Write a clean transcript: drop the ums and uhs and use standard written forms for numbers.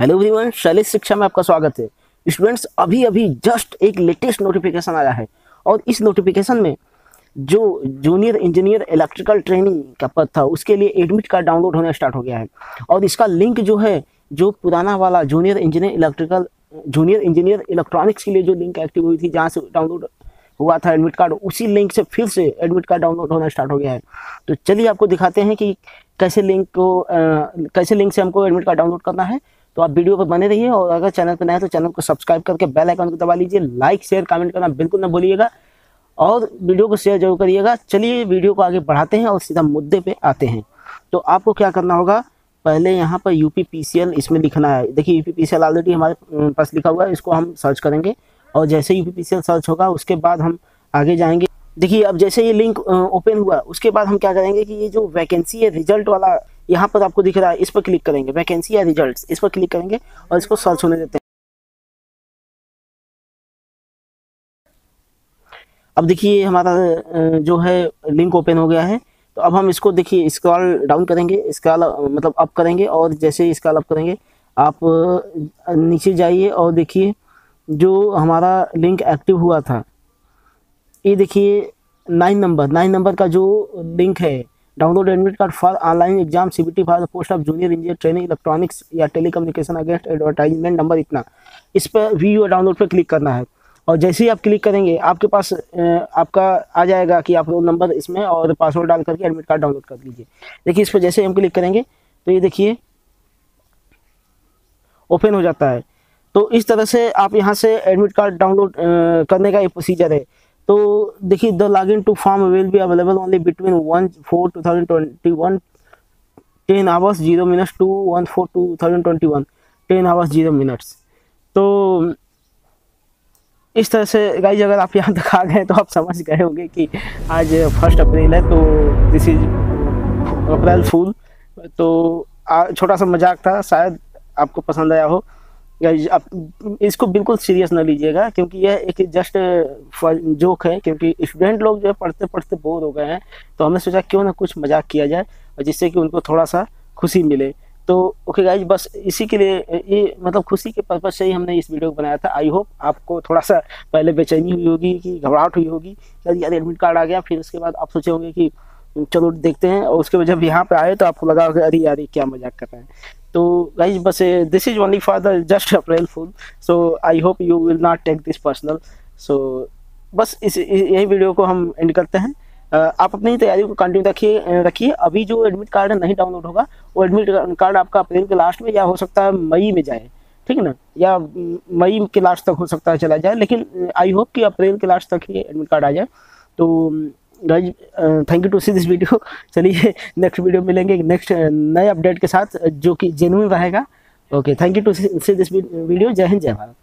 Hello everyone, Shailesh शिक्षा में आपका स्वागत है। स्टूडेंट्स, अभी अभी जस्ट एक लेटेस्ट नोटिफिकेशन आया है और इस नोटिफिकेशन में जो जूनियर इंजीनियर इलेक्ट्रिकल ट्रेनिंग का पद था उसके लिए एडमिट कार्ड डाउनलोड होना स्टार्ट हो गया है। और इसका लिंक जो है, जो पुराना वाला जूनियर इंजीनियर इलेक्ट्रॉनिक्स के लिए जो लिंक एक्टिव हुई थी, जहाँ से डाउनलोड हुआ था एडमिट कार्ड, उसी लिंक से फिर से एडमिट कार्ड डाउनलोड होना स्टार्ट हो गया है। तो चलिए आपको दिखाते हैं कि कैसे लिंक से हमको एडमिट कार्ड डाउनलोड करना है। तो आप वीडियो पर बने रहिए और अगर चैनल पर नए हैं तो चैनल को सब्सक्राइब करके बेल आइकन को दबा लीजिए। लाइक शेयर कमेंट करना बिल्कुल ना भूलिएगा और वीडियो को शेयर जरूर करिएगा। चलिए वीडियो को आगे बढ़ाते हैं और सीधा मुद्दे पे आते हैं। तो आपको क्या करना होगा, पहले यहाँ पर यूपीपीसीएल इसमें लिखना है। देखिए यूपीपीसीएल ऑलरेडी हमारे पास लिखा हुआ है, इसको हम सर्च करेंगे और जैसे यूपीपीसीएल सर्च होगा उसके बाद हम आगे जाएंगे। देखिए अब जैसे ये लिंक ओपन हुआ उसके बाद हम क्या करेंगे कि ये जो वैकेंसी है रिजल्ट वाला यहाँ पर आपको दिख रहा है, इस पर क्लिक करेंगे। वैकेंसी या रिजल्ट्स, इस पर क्लिक करेंगे और इसको सर्च होने देते हैं। अब देखिए हमारा जो है लिंक ओपन हो गया है। तो अब हम इसको देखिए स्क्रॉल डाउन करेंगे, स्क्रॉल मतलब अप करेंगे और जैसे ही स्क्रॉल अप करेंगे आप नीचे जाइए और देखिए जो हमारा लिंक एक्टिव हुआ था, ये देखिए 9 नंबर का जो लिंक है, download admit card for online exam CBT for the post of junior engineer training electronics या टेलीकम्युनिकेशन अगेंस्ट एडवर्टाइजमेंट नंबर इतना, इस पर व्यू डाउनलोड पर क्लिक करना है। और जैसे ही आप क्लिक करेंगे आपके पास आपका आ जाएगा कि आप रोल नंबर इसमें और पासवर्ड डाल करके एडमिट कार्ड डाउनलोड कर लीजिए। देखिए इस पर जैसे ही हम क्लिक करेंगे तो ये देखिए ओपन हो जाता है। तो इस तरह से आप यहाँ से एडमिट कार्ड डाउनलोड करने का ये प्रोसीजर है। तो देखिए the login to form will be available only between 1/4/2021 10 hours 0 minutes to 1/4/2021 10 hours 0 minutes। तो इस तरह से गाइज अगर आप यहाँ तक आ गए तो आप समझ गए होंगे कि आज 1 अप्रैल है, तो दिस इज अप्रैल फूल। तो छोटा सा मजाक था, शायद आपको पसंद आया हो। गाइज आप इसको बिल्कुल सीरियस ना लीजिएगा क्योंकि यह एक जस्ट जोक है, क्योंकि स्टूडेंट लोग जो है पढ़ते पढ़ते बोर हो गए हैं, तो हमने सोचा क्यों ना कुछ मजाक किया जाए और जिससे कि उनको थोड़ा सा खुशी मिले। तो ओके गाइज, बस इसी के लिए, ये मतलब खुशी के पर्पज से ही हमने इस वीडियो को बनाया था। आई होप आपको थोड़ा सा पहले बेचैनी हुई होगी कि घबराहट हुई होगी यार एडमिट कार्ड आ गया, फिर उसके बाद आप सोचे होंगे कि चलो देखते हैं, और उसके बाद जब यहाँ पे आए तो आपको लगा होगा अरे यार क्या मजाक कर रहे हैं। तो गाइज बस this is only for the just April fool, so I hope you will not take this personal. So बस यही वीडियो को हम एंड करते हैं। आप अपनी तैयारी को कंटिन्यू रखिए। अभी जो एडमिट कार्ड नहीं डाउनलोड होगा वो एडमिट कार्ड आपका अप्रैल के लास्ट में या हो सकता है मई में जाए, ठीक है ना, या मई के लास्ट तक हो सकता है चला जाए, लेकिन आई होप कि अप्रैल के लास्ट तक ही एडमिट कार्ड आ जाए। तो guys thank you to see this video. चलिए नेक्स्ट वीडियो मिलेंगे नेक्स्ट नए अपडेट के साथ जो कि जेन्युइन रहेगा। Okay, thank you to see this video. जय हिंद, जय भारत।